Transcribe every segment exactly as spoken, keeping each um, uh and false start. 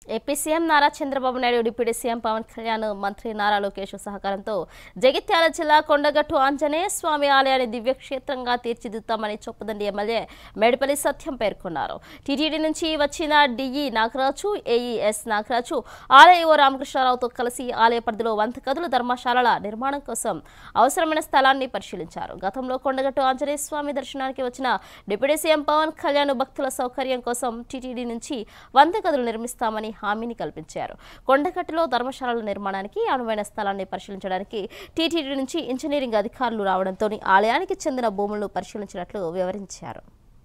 AP CM Nara Chandrababu Naidu deputy CM Pawan Kalyan మంత్రి నారా లోకేష్ సహకారంతో జగిత్యాల జిల్లా కొండగట్టు ఆంజనేయ స్వామి ఆలయాన్ని దివ్యక్షేత్రంగా తీర్చిదిద్దామని చొప్పదండి ఎమ్మెల్యే మేడిపల్లి సత్యం పేర్కొన్నారు. టీటీడీ నుంచి వచ్చిన డిఈ నాగరాజు, ఏఈఎస్ నాగరాజు ఆలయ ఓ రామకృష్ణారావుతో కలిసి ఆలయ పరిధిలో వంద గదుల ధర్మశాలల నిర్మాణం కోసం అవసరమైన స్థలాన్ని పరిశీలించారు. గతంలో కొండగట్టు ఆంజనేయ స్వామి దర్శనానికి వచ్చిన డిప్యూటీ సీఎం పవన్ కళ్యాణ్ భక్తుల సౌకర్యం కోసం టీటీడీ నుంచి వంద గదులు నిర్మిస్తామని హామీని కల్పించారు. కొండగట్టులో ధర్మశాలల నిర్మాణానికి అనువైన స్థలాన్ని పరిశీలించడానికి టీటీడీ నుంచి ఇంజనీరింగ్ అధికారులు రావడంతో ఆలయానికి చెందిన భూములను పరిశీలించినట్లు వివరించారు.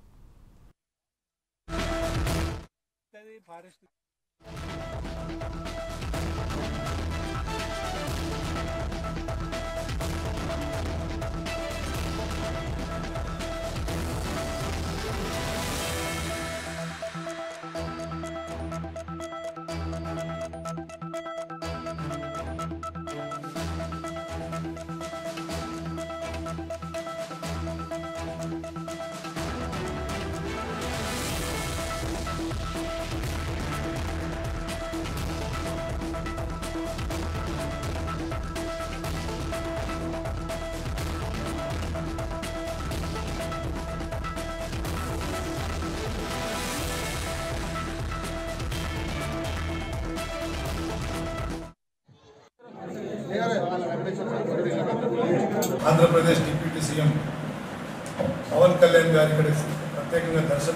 आंध्र प्रदेश डिप्यूटी सीएम पवनकल्याण गारी प्रत्येक दर्शन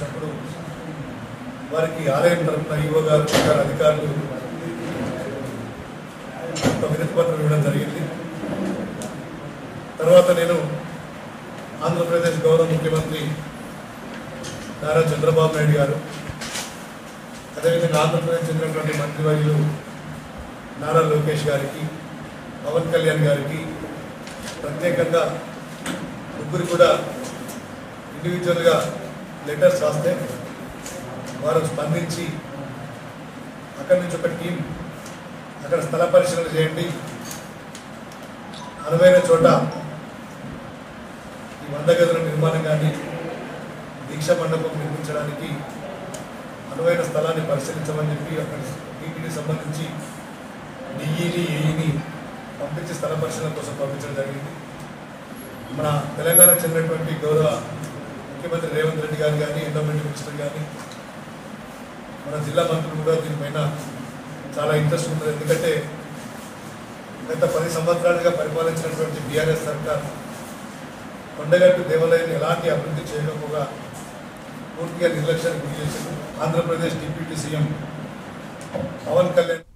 वारी आलय तरफ ईओ गार अधिकारी विनति पत्र इव्वడం తర్వాత నేను आंध्र प्रदेश गौरव मुख्यमंत्री नारा चंद्रबाबु नायडू गारू अदेविधंगा आंध्र प्रदेश చెందినటువంటి మంత్రివర్యులు नारा लोकेश गारिकी पवन कल्याण गारिकी ప్రత్యేకంగా ముగ్గురు కూడా ఇండివిజువల్గా లెటర్స్ రాస్తే వారు స్పందించి అక్కడి నుంచి ఒక టీం అక్కడ స్థల పరిశీలన చేయండి, అనువైన చోట ఈ వంద గదుల నిర్మాణం కానీ దీక్ష మండపం నిర్మించడానికి అనువైన స్థలాన్ని పరిశీలించమని చెప్పి అక్కడ టీటీడీ సంబంధించి డిఈని ఏఈని పంపించి స్థల పరిశీలన కోసం పంపించడం జరిగింది. మన తెలంగాణకు చెందినటువంటి గౌరవ ముఖ్యమంత్రి రేవంత్ రెడ్డి గారు కానీ ఎండోమెంట్ మినిస్టర్ కానీ మన జిల్లా మంత్రులు కూడా దీనిపైన చాలా ఇంట్రెస్ట్ ఉంటుంది. ఎందుకంటే గత పది సంవత్సరాలుగా పరిపాలించినటువంటి బీఆర్ఎస్ సర్కార్ కొండగట్టు దేవాలయాన్ని ఎలాంటి అభివృద్ధి చేయకపోగా పూర్తిగా నిర్లక్ష్యానికి గురి చేసింది. Andhra Pradesh deputy CM Pawan Kalyan